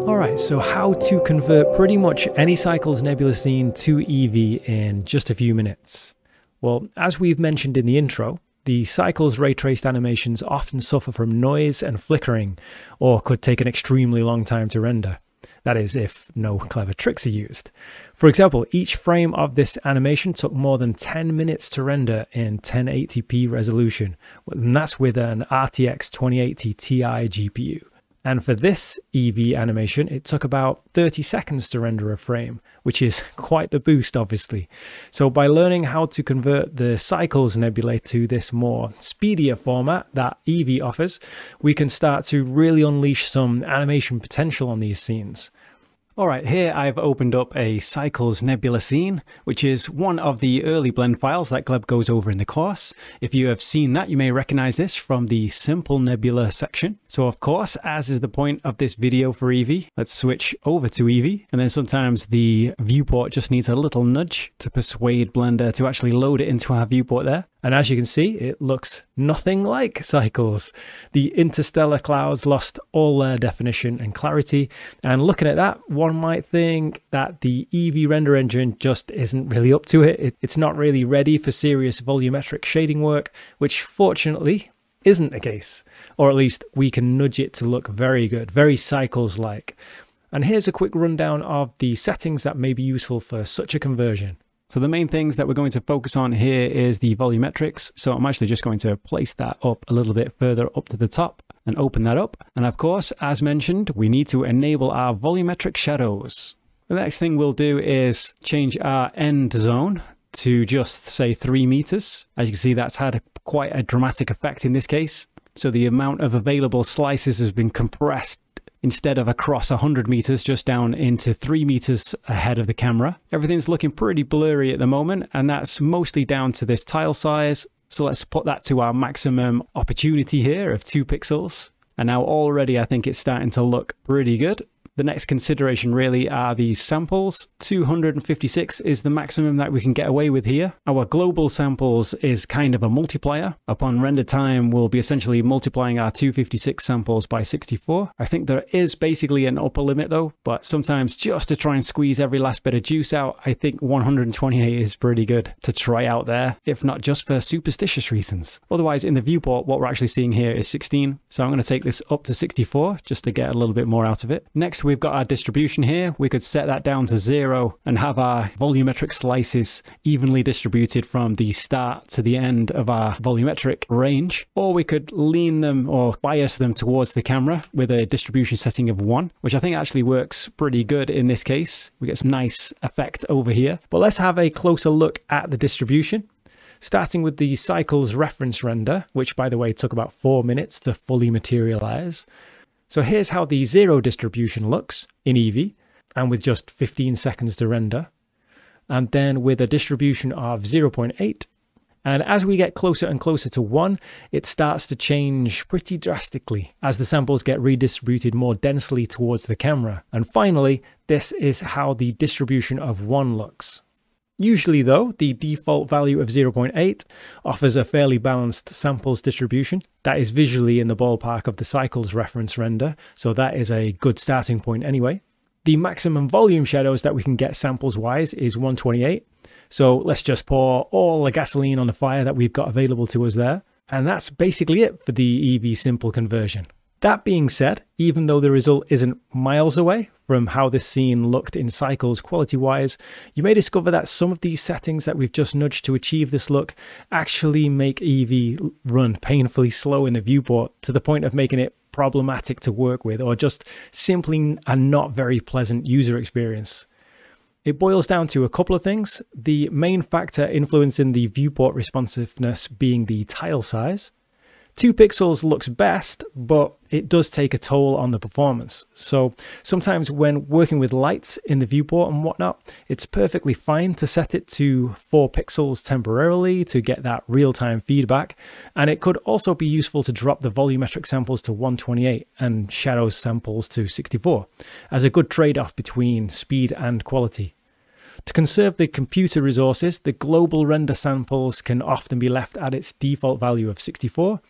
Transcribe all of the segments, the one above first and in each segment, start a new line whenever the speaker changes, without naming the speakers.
Alright, so how to convert pretty much any Cycles nebula scene to Eevee in just a few minutes. Well, as we've mentioned in the intro, the Cycles ray traced animations often suffer from noise and flickering, or could take an extremely long time to render. That is, if no clever tricks are used. For example, each frame of this animation took more than 10 minutes to render in 1080p resolution, and that's with an RTX 2080 Ti GPU. And for this Eevee animation, it took about 30 seconds to render a frame, which is quite the boost, obviously. So by learning how to convert the Cycles nebulae to this more speedier format that Eevee offers, we can start to really unleash some animation potential on these scenes. Alright, here I've opened up a Cycles nebula scene, which is one of the early blend files that Gleb goes over in the course. If you have seen that, you may recognize this from the simple nebula section. So of course, as is the point of this video for Eevee, let's switch over to Eevee. And then sometimes the viewport just needs a little nudge to persuade Blender to actually load it into our viewport there. And as you can see, it looks nothing like Cycles. The interstellar clouds lost all their definition and clarity. And looking at that, one might think that the Eevee render engine just isn't really up to it. It's not really ready for serious volumetric shading work, which fortunately isn't the case. Or at least we can nudge it to look very good, very Cycles-like. And here's a quick rundown of the settings that may be useful for such a conversion. So the main things that we're going to focus on here is the volumetrics. So I'm actually just going to place that up a little bit further up to the top and open that up. And of course, as mentioned, we need to enable our volumetric shadows. The next thing we'll do is change our end zone to just say 3 meters. As you can see, that's had quite a dramatic effect in this case. So the amount of available slices has been compressed instead of across 100 meters, just down into 3 meters ahead of the camera. Everything's looking pretty blurry at the moment, and that's mostly down to this tile size. So let's put that to our maximum opportunity here of 2 pixels. And now already I think it's starting to look pretty good. The next consideration really are these samples. 256 is the maximum that we can get away with here. Our global samples is kind of a multiplier. Upon render time, we'll be essentially multiplying our 256 samples by 64. I think there is basically an upper limit though, but sometimes just to try and squeeze every last bit of juice out, I think 128 is pretty good to try out there, if not just for superstitious reasons. Otherwise, in the viewport, what we're actually seeing here is 16. So I'm going to take this up to 64 just to get a little bit more out of it. Next, we've got our distribution here. We could set that down to 0 and have our volumetric slices evenly distributed from the start to the end of our volumetric range. Or we could lean them or bias them towards the camera with a distribution setting of 1, which I think actually works pretty good in this case. We get some nice effect over here. But let's have a closer look at the distribution. Starting with the Cycles reference render, which by the way took about 4 minutes to fully materialize. So here's how the 0 distribution looks in Eevee, and with just 15 seconds to render. And then with a distribution of 0.8. And as we get closer and closer to 1, it starts to change pretty drastically as the samples get redistributed more densely towards the camera. And finally, this is how the distribution of 1 looks. Usually though, the default value of 0.8 offers a fairly balanced samples distribution that is visually in the ballpark of the Cycles reference render, so that is a good starting point anyway. The maximum volume shadows that we can get samples wise is 128, so let's just pour all the gasoline on the fire that we've got available to us there, and that's basically it for the Eevee simple conversion. That being said, even though the result isn't miles away from how this scene looked in Cycles quality-wise, you may discover that some of these settings that we've just nudged to achieve this look actually make Eevee run painfully slow in the viewport to the point of making it problematic to work with, or just simply a not very pleasant user experience. It boils down to a couple of things. The main factor influencing the viewport responsiveness being the tile size. 2 pixels looks best, but it does take a toll on the performance. So sometimes when working with lights in the viewport and whatnot, it's perfectly fine to set it to 4 pixels temporarily to get that real-time feedback. And it could also be useful to drop the volumetric samples to 128 and shadow samples to 64 as a good trade-off between speed and quality. To conserve the computer resources, the global render samples can often be left at its default value of 64,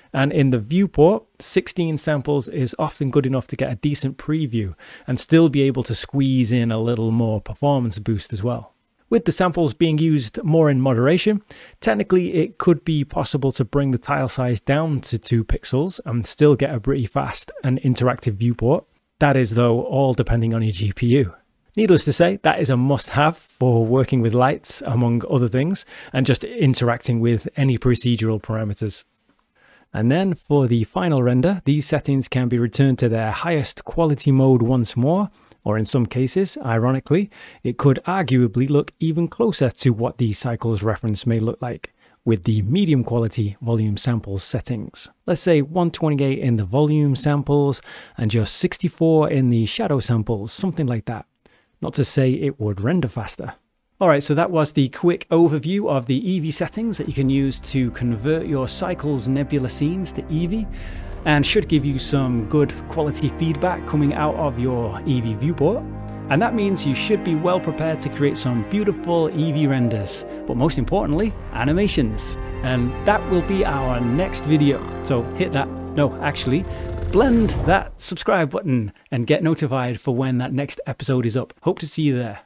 And in the viewport, 16 samples is often good enough to get a decent preview and still be able to squeeze in a little more performance boost as well. With the samples being used more in moderation, technically it could be possible to bring the tile size down to 2 pixels and still get a pretty fast and interactive viewport. That is, though, all depending on your GPU. Needless to say, that is a must-have for working with lights, among other things, and just interacting with any procedural parameters. And then for the final render, these settings can be returned to their highest quality mode once more, or in some cases, ironically, it could arguably look even closer to what the cycles reference may look like, with the medium quality volume samples settings. Let's say 128 in the volume samples and just 64 in the shadow samples, something like that. Not to say it would render faster. Alright, so that was the quick overview of the Eevee settings that you can use to convert your Cycles nebula scenes to Eevee, and should give you some good quality feedback coming out of your Eevee viewport. And that means you should be well prepared to create some beautiful Eevee renders, but most importantly, animations. And that will be our next video. So hit that, no, actually, blend that subscribe button and get notified for when that next episode is up. Hope to see you there.